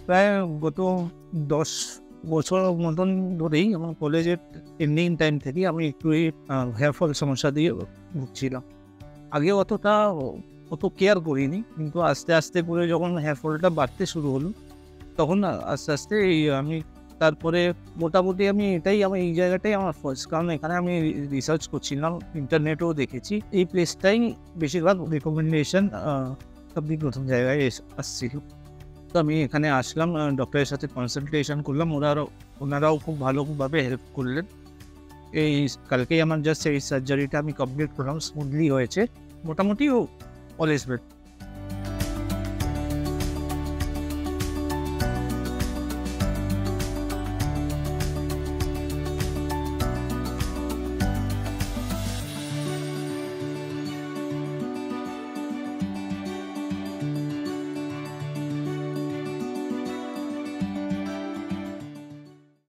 প্রায় গত 10 বছর মতন ধরেই আমার কলেজের এন্ডিং টাইম থেকে আমি একটু এই হেয়ার ফল সমস্যা দিয়ে ভুগছিলাম। আগে অত কেয়ার করিনি, কিন্তু আস্তে আস্তে করে যখন হেয়ার ফলটা বাড়তে শুরু হলো তখন আস্তে আস্তে আমি তারপরে মোটামুটি আমি এই জায়গাটাই আমার ফার্স্ট, কারণ এখানে আমি রিসার্চ করছিলাম, ইন্টারনেটেও দেখেছি এই প্লেসটাই বেশিরভাগ রেকমেন্ডেশন সবই প্রথম জায়গায় আসছিল। তো আমি এখানে আসলাম, ডক্টরের সাথে কনসালটেশন করলাম, ওনারাও খুব ভালোভাবে হেল্প করলেন। এই কালকেই আমার জাস্ট এই সার্জারিটা আমি কমপ্লিট করলাম, স্মুথলি হয়েছে, মোটামুটি অল ইজ ওয়েল।